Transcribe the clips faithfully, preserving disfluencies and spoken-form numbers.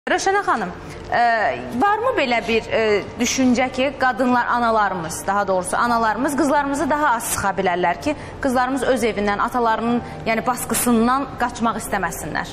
Röşənə xanım, e, varmı belə bir e, düşüncə ki, qadınlar, analarımız, daha doğrusu analarımız qızlarımızı daha az sıxa bilərlər ki, qızlarımız öz evindən, atalarının yəni baskısından qaçmaq istəməsinlər?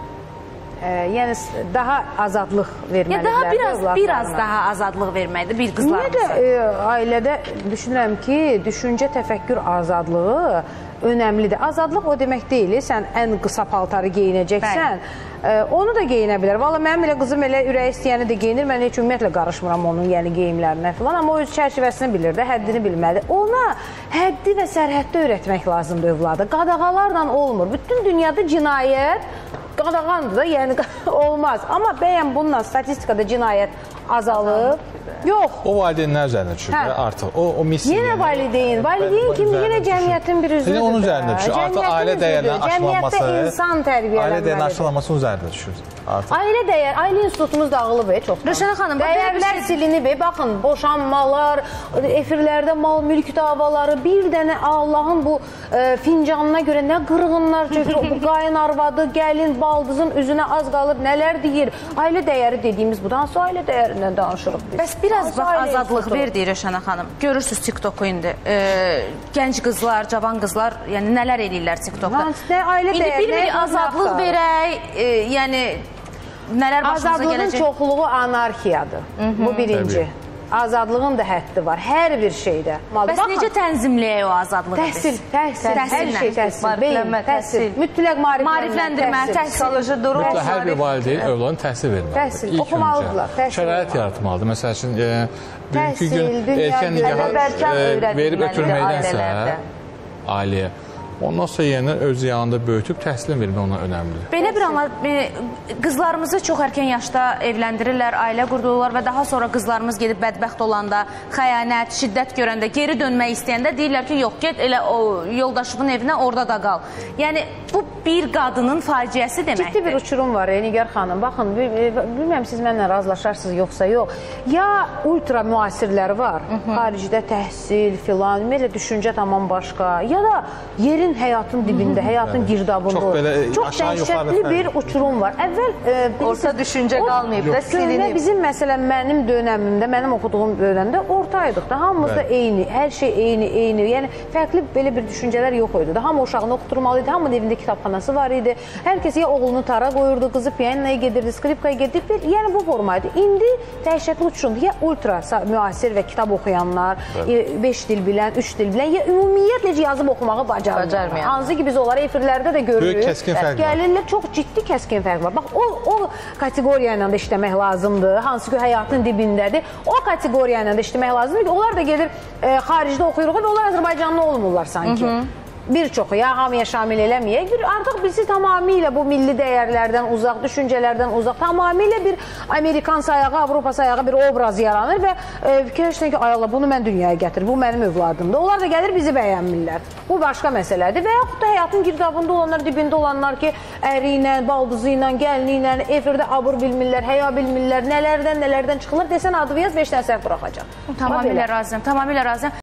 E, yəni daha azadlıq verməlidirlər. Ya daha biraz, biraz daha azadlıq verməkdir bir qızlarımıza. Ümumiyyətlə, e, ailədə düşünürəm ki, düşüncə, təfəkkür azadlığı önəmlidir. Azadlıq o demək deyil, sən ən qısa paltarı geyinəcəksən, e, onu da geyinə bilər. Valla mənim elə qızım elə ürəyi istəyəni də geyinir, mən heç ümumiyyətlə qarışmıram onun yəni geyimlərinə falan, amma o öz çərçivəsini bilir də, həddini bilməlidir. Ona həddi və sərhəddə öyrətmək lazımdır övladı. Qadağalarla olmur. Bütün dünyada cinayət qadağandır da, yəni olmaz. Amma bəyən bununla statistikada cinayət azalıb. Yox. O valideynlər üzərində düşür hə. Artıq. O, o missiya. Yenə valideyn. Valideyn kimi yenə cəmiyyətin bir üzvüdür. Yenə onun üzərində düşür. Artıq ailə dəyərlərinin aşılanması. Cəmiyyətdə insan tərbiyələnməlidir. Ailə dəyərinin aşılanması üzərində düşür. Artıq. Ailə dəyər, ailə institutumuz dağılıb e, çoxdan. Röşənə xanım, dəyərlər şey... silinib e, baxın, boşanmalar, efirlərdə mal, mülk davaları, bir dənə Allahın bu e, fincanına görə nə qırğınlar çökür, bu qayın arvadı, gəlin, baldızın üzünə az qalır, nələr deyir. Ailə dəyəri dediyimiz bu, hansı ailə dəyərindən danışırıq biz? Bəs biraz bax, azadlıq verdi Röşənə xanım. Görürsünüz TikTok-u indi. E, gənc qızlar, cavan qızlar, yəni nələr eləyirlər TikTok-da. Ailə indi bir bir azadlıq verək, e, yəni nələr başımıza Azadlığın gələcək? çoxluğu anarxiyadır. Hı -hı. Bu birinci. Təbii. Azadlığın da həddi var, hər bir şeydə. Bəs baxın, necə tənzimləyək o azadlığı? Təhsil, təhsil, hər şey təhsil, beyin, təhsil, mütləq maarifləndirmə, təhsil, durum. Mütləq hər bir valideyn övladın təhsil verməlidir. Təhsil, oxumalıdırlar. Şərait yaratmalıdır. Məsəl üçün, bugünkü gün erkən nikaha verib ötürməkdənsə ailəyə. Ondan sonra yerinə öz yanında böyütüb təhsilin vermək ona önəmlidir. Belə bir anlar, qızlarımızı çox erkən yaşda evləndirirlər, ailə qurdururlar və daha sonra qızlarımız gedib bədbəxt olanda, xəyanət, şiddət görəndə, geri dönmək istəyəndə deyirlər ki, yox, get elə o yoldaşının evinə, orada da qal. Yəni, bu bir qadının faciəsi deməkdir. Ciddi bir uçurum var, Nigar xanım. Baxın, bilməm siz mənlə razılaşarsınız, yoxsa yox. Ya ultra müasirlər var, xaricdə təhsil filan, ümumiyyətlə düşüncə tamam başqa, ya da yerin həyatın dibində, həyatın girdabında olur. Çox dəhşətli bir uçurum var. Əvvəl orta düşüncə qalmayıb da silinib. Bizim məsələn mənim dönəmimdə, mənim oxuduğum dönəmdə ortaydıq da. Hamımız da eyni, hər şey eyni, eyni. Yəni fərqli belə bir düşüncələr yox idi. Hamı uşağını oxuturmalı idi, hamının evində kitabxanası var idi. Hər kəs ya oğlunu tara qoyurdu, qızı pianoya gedirdi, skripkaya gedirdi. Yəni bu formaydı. İndi dəhşətli uçurumdur. Ya ultra müasir və kitab oxuyanlar, beş dil bilən, üç dil bilən, ya ümumiyyətlə yazıb oxumağı bacarmır. Hansı ki biz onları efirlərdə də görürük. Böyük kəskin fərq var. Gəlirlər, çox ciddi kəskin fərq var. Bax, o, o kateqoriya ilə də işləmək lazımdır. Hansı ki həyatın dibindədir. O kateqoriya ilə də işləmək lazımdır ki, onlar da gedir e, xaricdə oxuyuruq və onlar Azərbaycanlı olmurlar sanki. Hı -hı. Bir çoxu, ya hamıya şamil eləməyək. Artıq bizi tamamilə bu milli dəyərlərdən uzaq, düşüncələrdən uzaq, tamamilə bir Amerikan sayağı, Avropa sayağı bir obraz yaranır və e, fikirləşsən ki, ay Allah, bunu mən dünyaya gətirir, bu mənim övladımdır. Onlar da gəlir, bizi bəyənmirlər. Bu başqa məsələdir. Və yaxud da həyatın girdabında olanlar, dibində olanlar ki, əri ilə, baldızı ilə, gəlini ilə, efirdə abır bilmirlər, həya bilmirlər, nələrdən, nələrdən çıxırlar. Desən adı yaz, beş dənə səhv buraxacaq. Tamamilə razıyam, tamamilə razıyam.